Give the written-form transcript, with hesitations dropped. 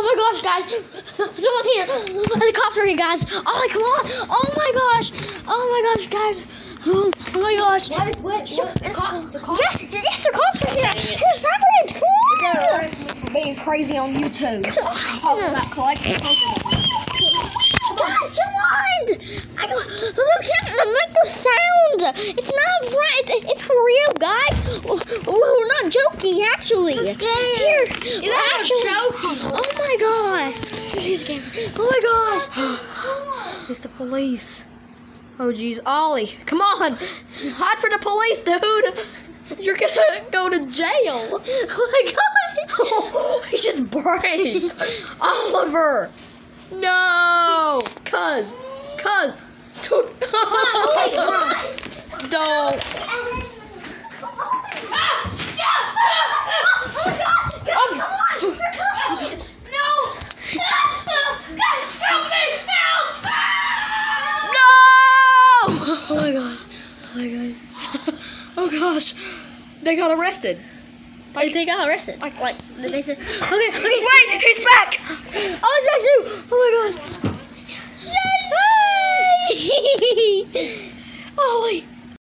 my gosh, guys. Someone's here. The cops are here, guys. Oh, come on. Oh my gosh. Oh my gosh, guys. Oh my gosh. What? The cops? Yes, the cops are here. Here's Sirens. Come on. They're arresting me for being crazy on YouTube. Talking about collecting Pokemon. Guys, come on! Look at make the sound. It's not right. It's for real, guys. We're not joking, actually. I'm scared. Here, You're actually. joking. Oh my god. Oh my gosh. It's the police. Oh jeez, Ollie, come on! Hide for the police, dude. You're gonna go to jail. Oh my god. He's just brave. Oliver. No! Cuz. Dude. Oh my god. Don't. No! Guys, help me! Help! No! Oh my gosh. Oh my gosh. Oh gosh. They got arrested. They got arrested. Like they said, okay. Wait, he's back! Oh, it's back too!